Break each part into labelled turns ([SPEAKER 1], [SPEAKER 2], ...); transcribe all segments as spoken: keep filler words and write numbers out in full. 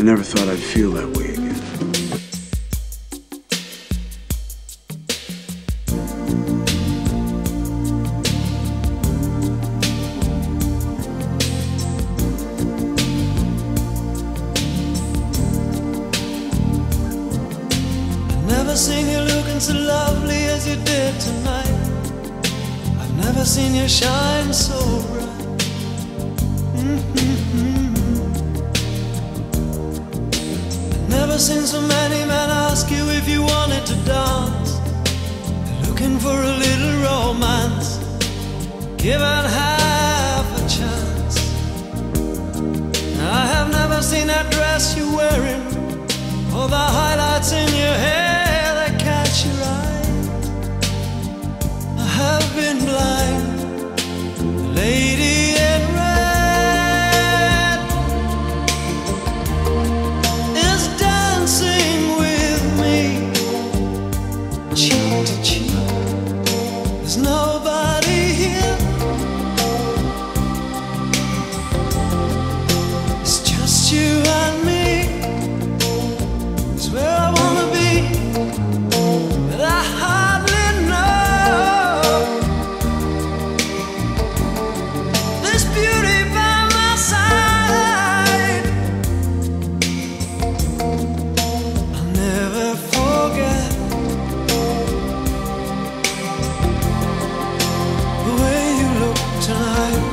[SPEAKER 1] never thought I'd feel that way again.
[SPEAKER 2] Never seen you looking so lovely as you did tonight. I've never seen you shine so bright. Mm-hmm. I've never seen so many men ask you if you wanted to dance. They're looking for a little romance, given half a chance. I have never seen that dress you're wearing, or the highlights in your hair that catch your eye. I have been blind. The lady in red is dancing with me, cheek to cheek. There's nobody here. It's just you and me. Where I wanna be, but I hardly know. This beauty by my side, I'll never forget the way you look tonight.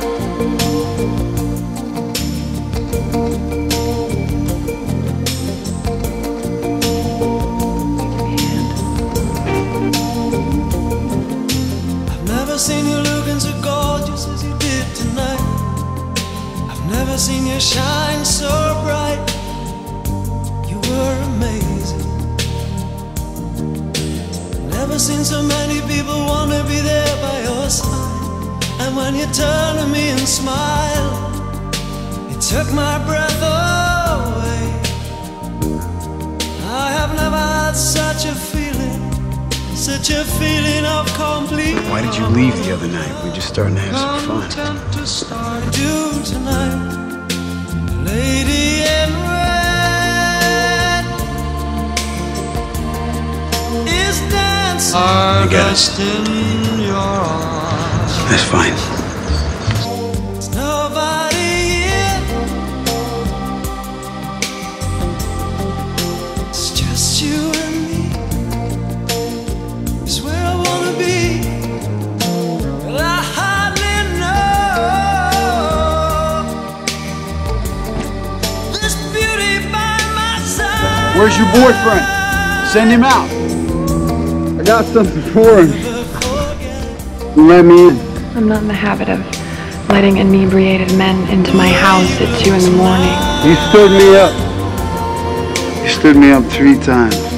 [SPEAKER 2] Never seen you looking so gorgeous as you did tonight. I've never seen you shine so bright. You were amazing. Never seen so many people want to be there by your side. And when you turn to me and smile, it took my breath away. I have never had such a feeling, such a feeling of complete.
[SPEAKER 1] Why did you leave the other night? We're just starting to have some fun.
[SPEAKER 2] To start do tonight, lady in red is dancing.
[SPEAKER 1] I guess
[SPEAKER 2] in your arms.
[SPEAKER 1] that's fine.
[SPEAKER 2] There's nobody here. It's just you and me. It's where I wanna be, but I hardly know. This beauty by my side.
[SPEAKER 3] Where's your boyfriend? Send him out. I got something for him. Let me in.
[SPEAKER 4] I'm not in the habit of letting inebriated men into my house at two in the morning.
[SPEAKER 1] You stood me up. You stood me up three times.